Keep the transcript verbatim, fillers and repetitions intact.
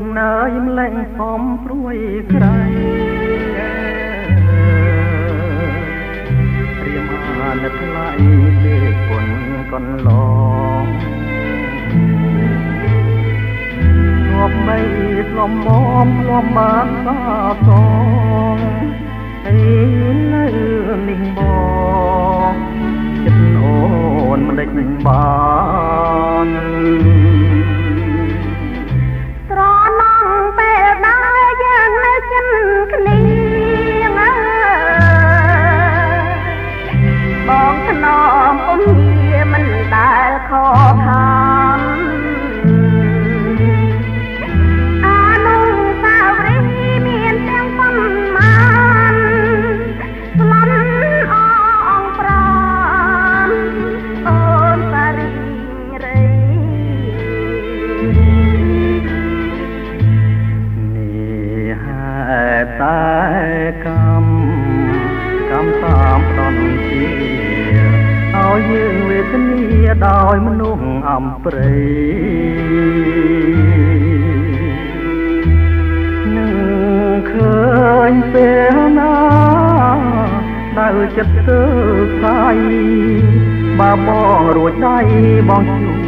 นเอ้ยแมลงฟอมปลุยใครเรียมาเล็ดไหลเด็กคนก่อนลองลมไม่ลมมอมลมบานตาสองไอ้เลื่อนลิงบอกចិត្តអូនមិនដេចបានត្រណងពេលដែរយើងនៅចិនគ្នាបងថ្នមអ៊ំយាមិនដែលខកខានអានុសាវរីយ៍មានទាំងប៉ុន្មានស្លន់អងប្រានអូនសារីរីនេះហេតុតែកម្មកម្មតាមផ្ដន់ជាឲ្យយើងវេទនាដោយមនុស្សអំព្រៃនឹងឃើញពេលណាដែលចិត្តទៅស្អីបើបងរួចដៃបងជួ